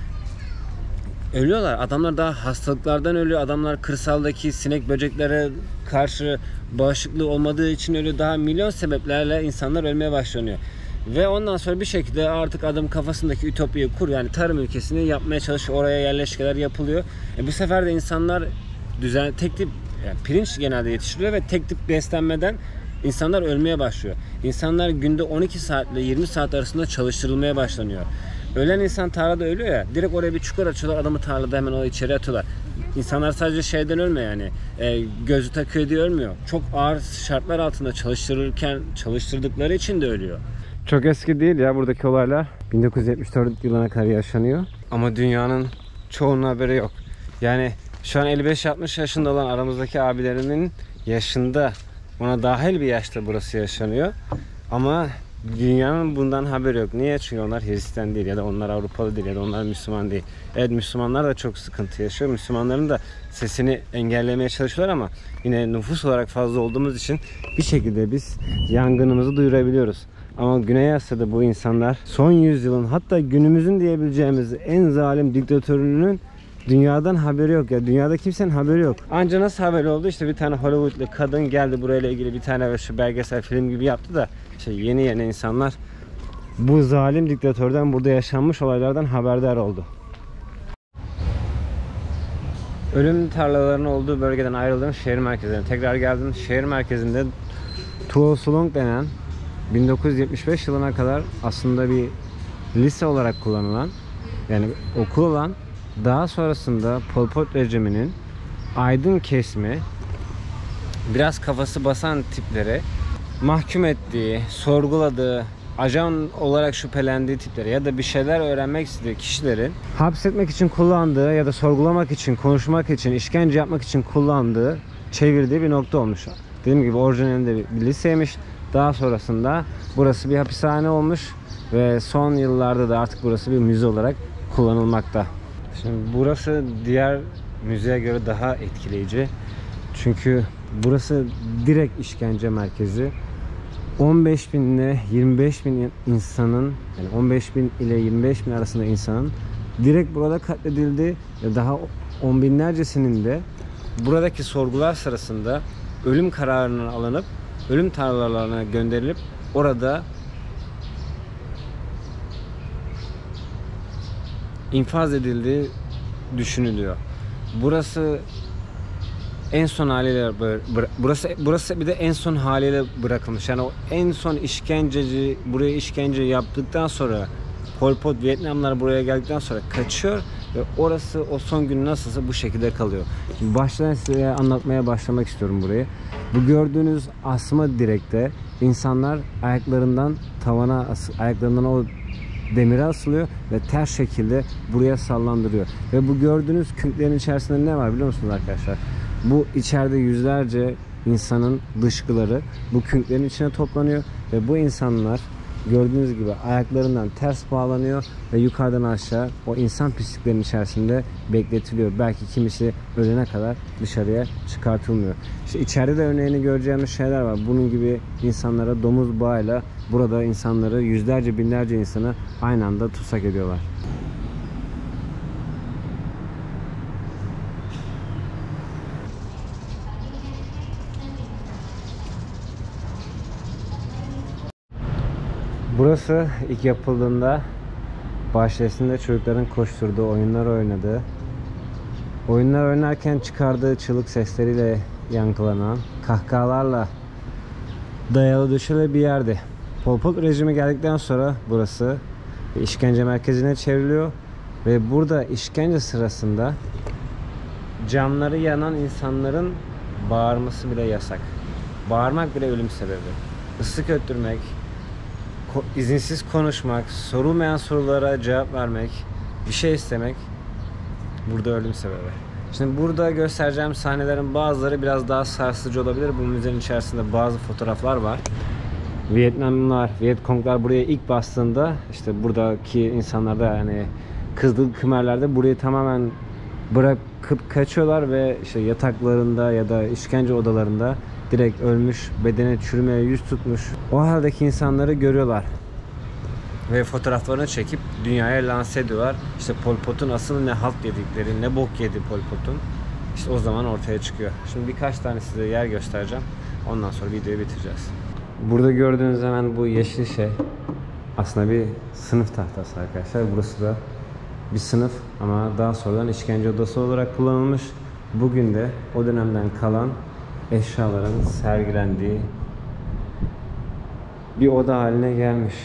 Ölüyorlar. Adamlar daha hastalıklardan ölüyor. Adamlar kırsaldaki sinek böceklere karşı bağışıklığı olmadığı için ölüyor. Daha milyon sebeplerle insanlar ölmeye başlanıyor. Ve ondan sonra bir şekilde artık adam kafasındaki ütopyayı kur yani tarım ülkesini yapmaya çalışıyor. Oraya yerleşkeler yapılıyor. Bu sefer de insanlar tek tip yani pirinç genelde yetiştiriliyor ve tek tip beslenmeden insanlar ölmeye başlıyor. İnsanlar günde 12 saat ile 20 saat arasında çalıştırılmaya başlanıyor. Ölen insan tarlada ölüyor ya, direkt oraya bir çukur açıyorlar, adamı tarlada hemen o içeri atıyorlar. İnsanlar sadece şeyden ölmüyor yani, gözü takıyor diye ölmüyor. Çok ağır şartlar altında çalıştırdıkları için de ölüyor. Çok eski değil ya buradaki olaylar. 1974 yılına kadar yaşanıyor. Ama dünyanın çoğunun haberi yok. Yani şu an 55-60 yaşında olan aramızdaki abilerimin yaşında, ona dahil bir yaşta burası yaşanıyor. Ama dünyanın bundan haberi yok. Niye? Çünkü onlar Hristiyan değil ya da onlar Avrupalı değil ya da onlar Müslüman değil. Evet, Müslümanlar da çok sıkıntı yaşıyor. Müslümanların da sesini engellemeye çalışıyorlar ama yine nüfus olarak fazla olduğumuz için bir şekilde biz yangınımızı duyurabiliyoruz. Ama Güney Asya'da bu insanlar son yüzyılın, hatta günümüzün diyebileceğimiz en zalim diktatörünün dünyadan haberi yok ya. Dünyada kimsenin haberi yok. Anca nasıl haberi oldu? İşte bir tane Hollywoodlu kadın geldi burayla ilgili bir tane şu belgesel film gibi yaptı da yeni insanlar bu zalim diktatörden, burada yaşanmış olaylardan haberdar oldu. Ölüm tarlalarının olduğu bölgeden ayrıldım, şehir merkezine tekrar geldim. Şehir merkezinde Tuol Slong denen 1975 yılına kadar aslında bir lise olarak kullanılan, yani okul olan, daha sonrasında Pol Pot rejiminin aydın kesimi, biraz kafası basan tipleri mahkum ettiği, sorguladığı, ajan olarak şüphelendiği tipleri ya da bir şeyler öğrenmek istediği kişilerin hapsetmek için kullandığı ya da sorgulamak için, konuşmak için, işkence yapmak için kullandığı, çevirdiği bir nokta olmuş. Dediğim gibi orijinalinde bir liseymiş. Daha sonrasında burası bir hapishane olmuş ve son yıllarda da artık burası bir müze olarak kullanılmakta. Şimdi burası diğer müzeye göre daha etkileyici. Çünkü burası direkt işkence merkezi. 15.000 ile 25.000 insanın, yani 15.000 ile 25.000 arasında insanın direkt burada katledildi. Daha on binlercesinin de buradaki sorgular sırasında ölüm kararının alınıp ölüm tarlalarına gönderilip orada infaz edildiği düşünülüyor. Burası en son haliyle burası bir de en son haliyle bırakılmış. Yani o en son işkenceci buraya işkence yaptıktan sonra Pol Pot, Vietnamlar buraya geldikten sonra kaçıyor ve orası o son gün nasılsa bu şekilde kalıyor. Şimdi baştan size anlatmaya başlamak istiyorum burayı. Bu gördüğünüz asma direkte insanlar ayaklarından tavana, ayaklarından o demire asılıyor ve ters şekilde buraya sallandırıyor. Ve bu gördüğünüz künklerin içerisinde ne var biliyor musunuz arkadaşlar? Bu içeride yüzlerce insanın dışkıları bu künklerin içine toplanıyor ve bu insanlar gördüğünüz gibi ayaklarından ters bağlanıyor ve yukarıdan aşağı o insan pisliklerinin içerisinde bekletiliyor. Belki kimisi ölene kadar dışarıya çıkartılmıyor. İşte içeride de örneğini göreceğimiz şeyler var. Bunun gibi insanlara domuz bağıyla burada insanları, yüzlerce binlerce insanı aynı anda tutsak ediyorlar. Burası ilk yapıldığında bahçesinde çocukların koşturduğu, oyunlar oynadığı, oyunlar oynarken çıkardığı çığlık sesleriyle yankılanan, kahkahalarla dayalı döşeli bir yerdi. Pol Pot rejimi geldikten sonra burası bir işkence merkezine çevriliyor ve burada işkence sırasında camları yanan insanların bağırması bile yasak. Bağırmak bile ölüm sebebi. Islık öttürmek, izinsiz konuşmak, sorulmayan sorulara cevap vermek, bir şey istemek burada ölüm sebebi. Şimdi burada göstereceğim sahnelerin bazıları biraz daha sarsıcı olabilir. Bu müzenin içerisinde bazı fotoğraflar var. Vietnamlılar, Vietkonglar buraya ilk bastığında işte buradaki insanlar da yani Kızıl Khmerler burayı tamamen bırakıp kaçıyorlar ve işte yataklarında ya da işkence odalarında direkt ölmüş, bedene çürümeye yüz tutmuş o haldeki insanları görüyorlar ve fotoğraflarını çekip dünyaya lanse ediyorlar. İşte Pol Pot'un asıl ne halt yedikleri, ne bok yedi Pol Pot'un, işte o zaman ortaya çıkıyor. Şimdi birkaç tane size yer göstereceğim, ondan sonra videoyu bitireceğiz. Burada gördüğünüz hemen bu yeşil şey aslında bir sınıf tahtası arkadaşlar. Burası da bir sınıf ama daha sonradan işkence odası olarak kullanılmış. Bugün de o dönemden kalan eşyaların sergilendiği bir oda haline gelmiş.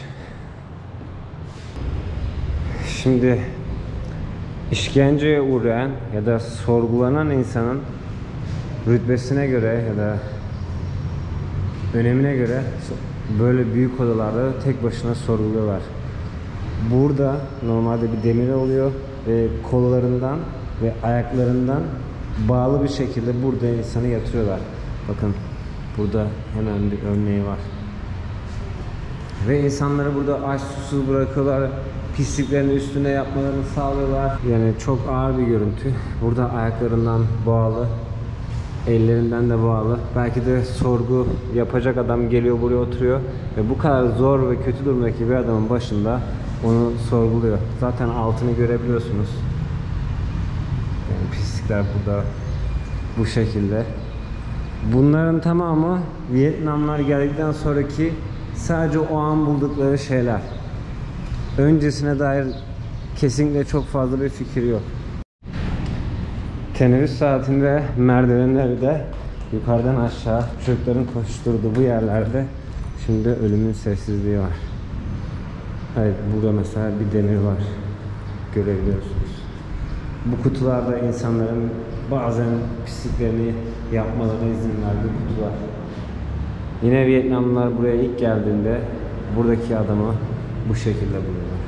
Şimdi işkenceye uğrayan ya da sorgulanan insanın rütbesine göre ya da önemine göre böyle büyük odalarda tek başına sorguluyorlar. Burada normalde bir demir oluyor ve kollarından ve ayaklarından bağlı bir şekilde burada insanı yatırıyorlar. Bakın burada hemen bir örneği var. Ve insanları burada aç susuz bırakıyorlar. Pisliklerini üstüne yapmalarını sağlıyorlar. Yani çok ağır bir görüntü. Burada ayaklarından bağlı, ellerinden de bağlı. Belki de sorgu yapacak adam geliyor buraya oturuyor ve bu kadar zor ve kötü durumdaki bir adamın başında onu sorguluyor. Zaten altını görebiliyorsunuz. Yani pislikler burada bu şekilde. Bunların tamamı Vietnamlar geldikten sonraki sadece o an buldukları şeyler. Öncesine dair kesinlikle çok fazla bir fikir yok. Teneffüs saatinde merdivenlerde yukarıdan aşağı çocukların koşturduğu bu yerlerde şimdi ölümün sessizliği var. Evet, burada mesela bir demir var. Görebiliyorsunuz. Bu kutularda insanların bazen pisliklerini yapmalarına izin verdiği kutular. Yine Vietnamlılar buraya ilk geldiğinde buradaki adamı bu şekilde buluyorlar.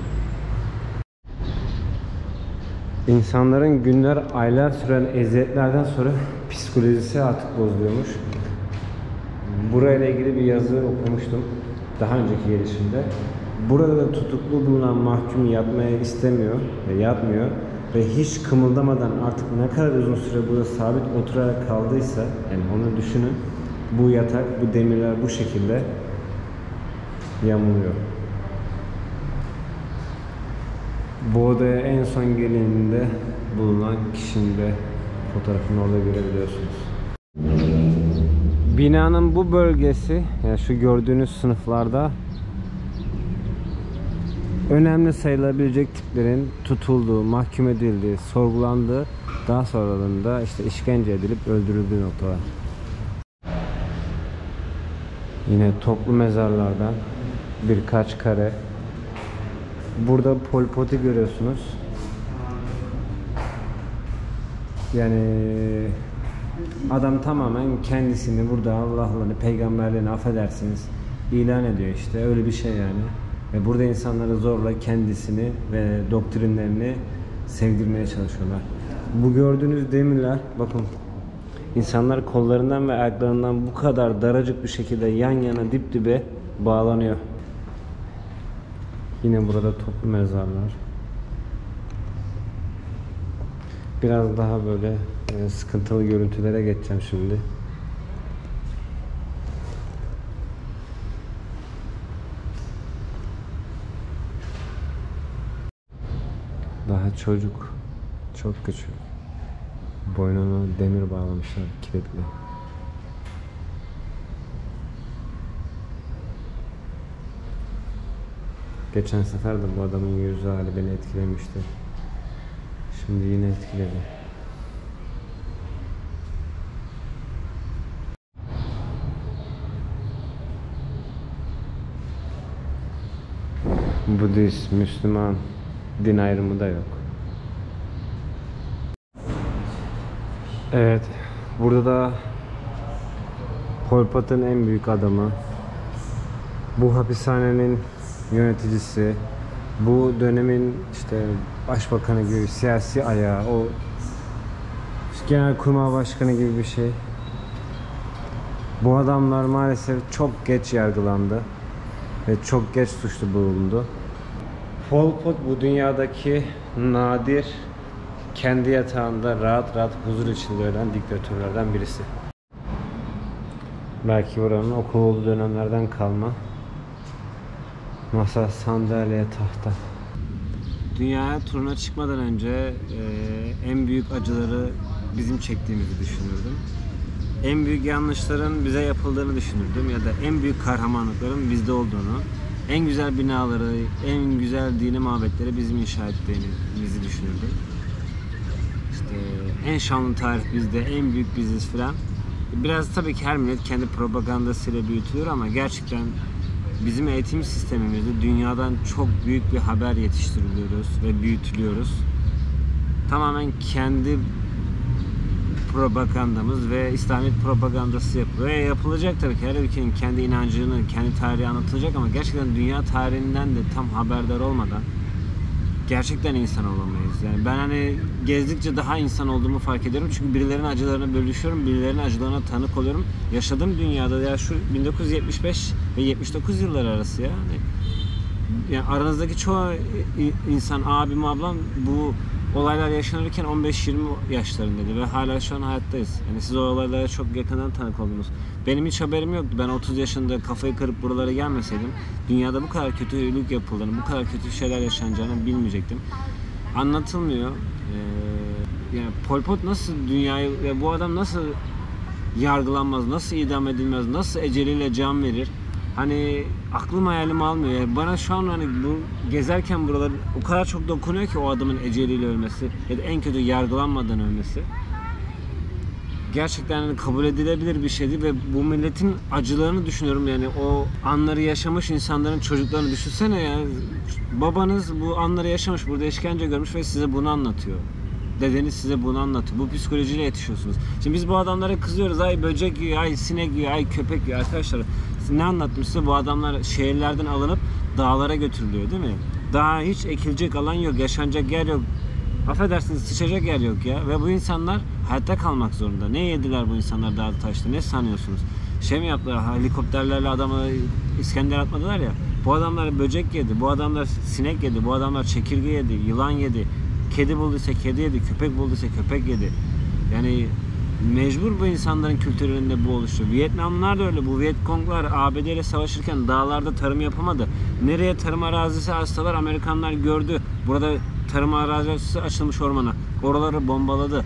İnsanların günler, aylar süren eziyetlerden sonra psikolojisi artık bozuluyormuş. Burayla ilgili bir yazı okumuştum daha önceki gelişimde. Burada da tutuklu bulunan mahkum yatmaya istemiyor ve yatmıyor ve hiç kımıldamadan artık ne kadar uzun süre burada sabit oturarak kaldıysa, yani onu düşünün, bu yatak, bu demirler bu şekilde yamuluyor. Bu odaya en son gelininde bulunan kişinin de fotoğrafını orada görebiliyorsunuz. Binanın bu bölgesi, yani şu gördüğünüz sınıflarda önemli sayılabilecek tiplerin tutulduğu, mahkum edildiği, sorgulandığı, daha sonralarında işte işkence edilip öldürüldüğü noktalar. Yine toplu mezarlardan birkaç kare. Burada Pol Pot'u görüyorsunuz. Yani adam tamamen kendisini burada Allah'ını, peygamberliğini affedersiniz ilan ediyor işte. Öyle bir şey yani. Ve burada insanları zorla kendisini ve doktrinlerini sevdirmeye çalışıyorlar. Bu gördüğünüz demirler, bakın, insanlar kollarından ve ayaklarından bu kadar daracık bir şekilde yan yana dip dibe bağlanıyor. Yine burada toplu mezarlar. Biraz daha böyle sıkıntılı görüntülere geçeceğim şimdi. Daha çocuk, çok küçük. Boynuna demir bağlamışlar, kilitli. Geçen sefer de bu adamın yüz hali beni etkilemişti. Şimdi yine etkiledi. Budist, Müslüman din ayrımı da yok. Evet, burada da Pol Pot'un en büyük adamı, bu hapishanenin yöneticisi, bu dönemin işte başbakanı gibi siyasi ayağı, o genelkurmay başkanı gibi bir şey. Bu adamlar maalesef çok geç yargılandı ve çok geç suçlu bulundu. Pol Pot bu dünyadaki nadir, kendi yatağında rahat rahat huzur içinde ölen diktatörlerden birisi. Belki buranın okul olduğu dönemlerden kalma masa, sandalye, tahta. Dünyaya turuna çıkmadan önce en büyük acıları bizim çektiğimizi düşünürdüm. En büyük yanlışların bize yapıldığını düşünürdüm ya da en büyük kahramanlıkların bizde olduğunu, en güzel binaları, en güzel dini mabetleri bizim inşa ettiğimizi düşünürdüm. İşte en şanlı tarih bizde, en büyük biziz filan. Biraz tabii ki her millet kendi propagandasıyla büyütülür ama gerçekten bizim eğitim sistemimizde dünyadan çok büyük bir haber yetiştiriliyoruz ve büyütülüyoruz. Tamamen kendi propagandamız ve İslamiyet propagandası yapılıyor. Yapılacak tabii ki, her ülkenin kendi inancını, kendi tarihi anlatılacak ama gerçekten dünya tarihinden de tam haberdar olmadan gerçekten insan olamayız. Yani ben hani gezdikçe daha insan olduğumu fark ediyorum. Çünkü birilerinin acılarını bölüşüyorum, birilerinin acılarına tanık oluyorum. Yaşadığım dünyada ya şu 1975 ve 79 yılları arası ya. Yani aranızdaki çoğu insan, abim, ablam bu olaylar yaşanırken 15-20 yaşlarındaydı ve hala şu an hayattayız. Yani siz o olaylara çok yakından tanık oldunuz. Benim hiç haberim yoktu. Ben 30 yaşında kafayı kırıp buralara gelmeseydim dünyada bu kadar kötülük yapıldığını, bu kadar kötü şeyler yaşanacağını bilmeyecektim. Anlatılmıyor. Yani Pol Pot nasıl dünyayı, ya bu adam nasıl yargılanmaz, nasıl idam edilmez, nasıl eceliyle can verir? Hani aklım hayalim almıyor. Yani bana şu an hani bu gezerken buralar o kadar çok dokunuyor ki o adamın eceliyle ölmesi ya da en kötü yargılanmadan ölmesi. Gerçekten hani kabul edilebilir bir şeydi ve bu milletin acılarını düşünüyorum. Yani o anları yaşamış insanların çocuklarını düşünsene ya. Babanız bu anları yaşamış, burada işkence görmüş ve size bunu anlatıyor. Dedeniz size bunu anlatıyor. Bu psikolojiyle yetişiyorsunuz. Şimdi biz bu adamlara kızıyoruz. Ay böcek yiyor, ay sinek yiyor, ay köpek yiyor. Arkadaşlar ne anlatmış size? Bu adamlar şehirlerden alınıp dağlara götürülüyor değil mi? Daha hiç ekilecek alan yok, yaşanacak yer yok. Affedersiniz, sıçacak yer yok ya. Ve bu insanlar hayatta kalmak zorunda. Ne yediler bu insanlar dağda taşta? Ne sanıyorsunuz? Şey mi yaptılar? Helikopterlerle adamı İskender atmadılar ya. Bu adamlar böcek yedi, bu adamlar sinek yedi, bu adamlar çekirge yedi, yılan yedi. Kedi bulduysa kedi yedi, köpek bulduysa köpek yedi. Yani mecbur bu insanların kültüründe bu oluştu. Vietnamlılar da öyle. Bu Vietkonglar ABD ile savaşırken dağlarda tarım yapamadı. Nereye tarım arazisi açsalar Amerikanlar gördü. Burada tarım arazisi açılmış ormana. Oraları bombaladı.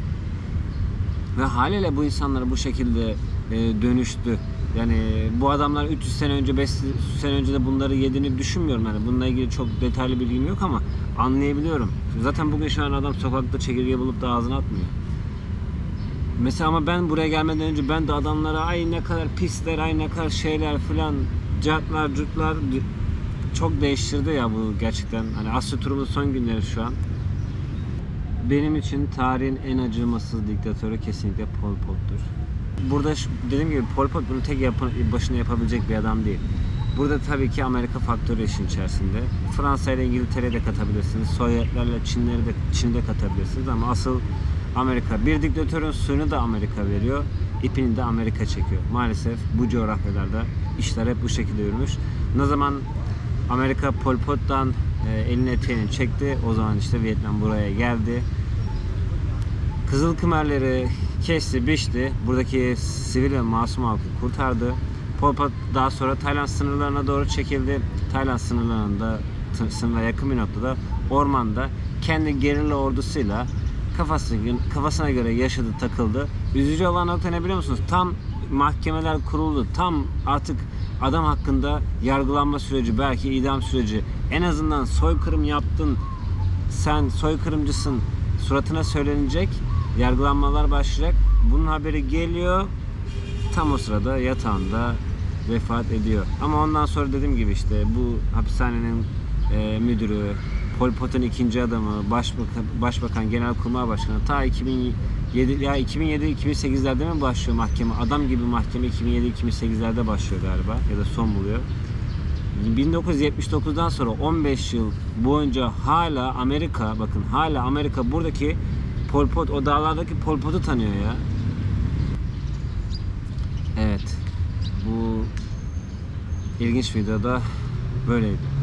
Ve haliyle bu insanlar bu şekilde dönüştü. Yani bu adamlar 300 sene önce, 500 sene önce de bunları yediğini düşünmüyorum. Yani bununla ilgili çok detaylı bilgim yok ama anlayabiliyorum. Zaten bugün şu an adam sokakta çekirge bulup da ağzına atmıyor. Mesela ama ben buraya gelmeden önce ben de adamlara ay ne kadar pisler, ay ne kadar şeyler filan, cartlar, curtlar çok değiştirdi ya bu gerçekten. Hani Asya turumuzun son günleri şu an. Benim için tarihin en acımasız diktatörü kesinlikle Pol Pot'tur. Burada dediğim gibi Pol Pot bunu tek başına yapabilecek bir adam değil. Burada tabii ki Amerika faktörü işin içerisinde. Fransa ile İngiltere'yi de katabilirsiniz. Sovyetlerle Çin'i de katabilirsiniz ama asıl Amerika. Bir diktatörün suyunu da Amerika veriyor. İpini de Amerika çekiyor. Maalesef bu coğrafyalarda işler hep bu şekilde yürümüş. Ne zaman Amerika Pol Pot'tan elini eteğini çekti, o zaman işte Vietnam buraya geldi. Kızıl Kımerleri kesti, biçti. Buradaki sivil ve masum halkı kurtardı. Pol Pot daha sonra Tayland sınırlarına doğru çekildi. Tayland sınırına yakın bir noktada ormanda kendi gerilla ordusuyla kafasına göre yaşadı, takıldı. Üzücü olan nokta ne biliyor musunuz? Tam mahkemeler kuruldu. Tam artık adam hakkında yargılanma süreci, belki idam süreci. En azından soykırım yaptın, sen soykırımcısın suratına söylenecek, yargılanmalar başlayacak. Bunun haberi geliyor. Tam o sırada yatağında vefat ediyor. Ama ondan sonra dediğim gibi işte bu hapishanenin müdürü, Pol Pot'un ikinci adamı, başbakan, genelkurmay başkanı ta 2007-2008'lerde mi başlıyor mahkeme? Adam gibi mahkeme 2007-2008'lerde başlıyor galiba ya da son buluyor. 1979'dan sonra 15 yıl boyunca hala Amerika, bakın hala Amerika buradaki Pol Pot, o dağlardaki Pol Pot'u tanıyor ya. Evet. Bu ilginç videoda böyleydi.